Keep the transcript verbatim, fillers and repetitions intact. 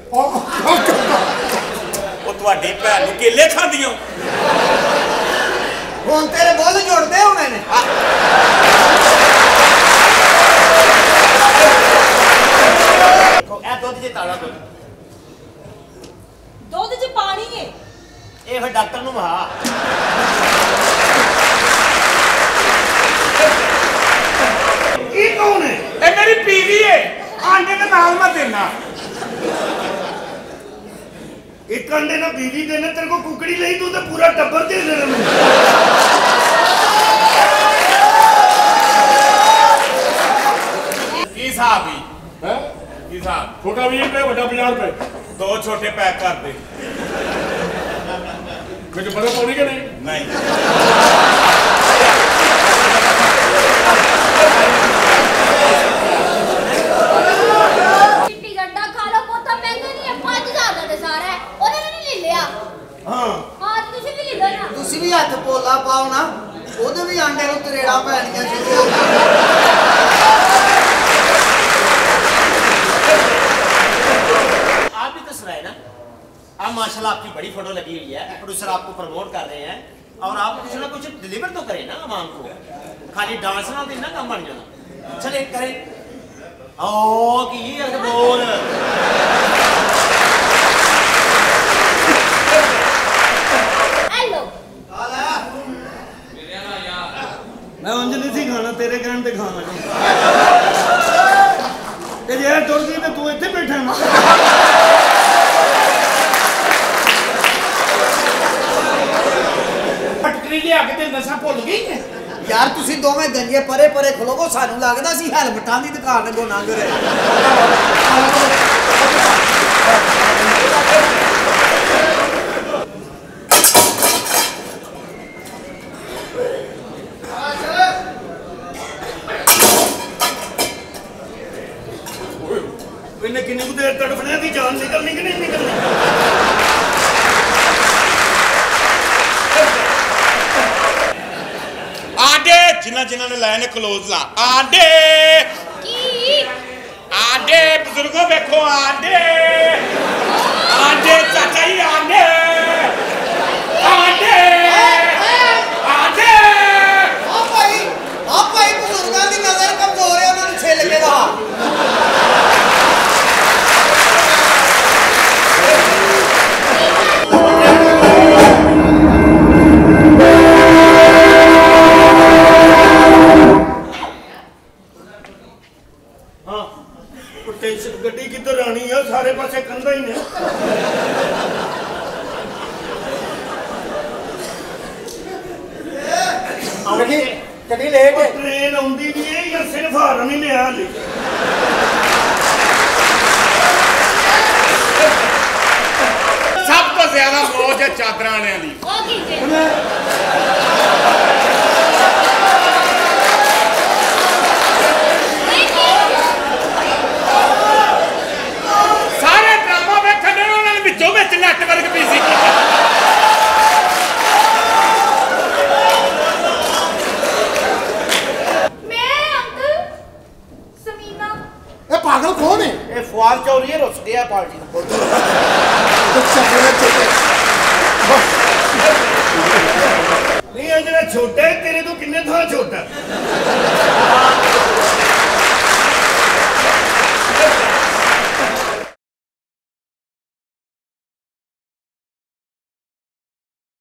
ਉਹ ਤੁਹਾਡੀ ਭੈਣ ਨੂੰ ਕੇਲੇ ਖਾਂਦੀਆਂ ਹੁਣ ਤੇਰੇ ਬੁੱਲ ਜੁੜਦੇ ਹੋਣੇ ਨੇ। ਇਹ ਦੁੱਧ 'ਚ ਤਾਲਾ ਦੁੱਧ ਦੁੱਧ 'ਚ ਪਾਣੀ ਹੈ। ਇਹ ਫਿਰ ਡਾਕਟਰ ਨੂੰ ਵਹਾ। ਇਹ ਕੌਣ ਹੈ? ਇਹ ਮੇਰੀ ਬੀਵੀ ਹੈ। ਆਂਡੇ ਦੇ ਨਾਲ ਮੈਂ ਦੇਣਾ। एक अंडे ना बीवी देने तेरे को कुकड़ी ली तू तो पूरा टब्बर दे देना। की साहब ही है की साहब छोटा बीस रुपए बड़ा पचास रुपए दो छोटे पैक कर दे। मुझे पता पौनी कि नहीं नहीं ਤੁਸੀਂ ਵੀ ਹੱਥ ਪੋਲਾ ਪਾਓ ਨਾ ਉਹਦੇ ਵੀ ਆਂਡੇ ਨੂੰ ਤਰੇੜਾ ਪੈਣੀਆਂ ਸ਼ੁਰੂ ਹੋ ਗਈਆਂ। आप भी तो सुनाए ना। आप माशाल्लाह आपकी बड़ी फोटो लगी हुई है, प्रोड्यूसर आपको प्रमोट कर रहे हैं और आप कुछ ना कुछ डिलीवर तो करें ना आवाम को। खाली डांस ना देना काम बन जाना। चले करें ओ की बोल मैं उंज नहीं सी खाना तेरे कहने पे खाना ते जे टुर गई तो तू इत्थे बैठा ना। पटकरी लिया के ते नशा भुल गई है यार तुसी दोवें गंजे परे परे खलोगो सानू लगदा सी हेलमेटां दी दुकान अगों लंघ रहे। इन्हें किन्नी कुछ देर तड़फने की जान निकलनी कि नहीं निकलनी। आंडे जिन्ना जिन्ना ने लाए ने क्लोज ला आंडे की आंडे बुजुर्गों देखो आंडे आंडे चाचा ही आंडे आंडे आंडे ओ भाई ओ भाई बुजुर्गां दी नजर कमजोर है उन्हां नूं छिल के दा। गड्डी किधर आनी है सारे पासे कंधा ही ने। कभी लेट है ट्रेन आउंदी नहीं है या सिर्फ हारन ही लिया हाले। सब तो ज्यादा मौज है चादर वाले दी। सारे ड्रामा वेखने उन्होंने विचों विच नेटवर्क बिजी किया। पागल कौन है? ये फुआद चौधरी रुस गया पार्टी नहीं जरा छोटा है तेरे तो किन्ने था छोटा।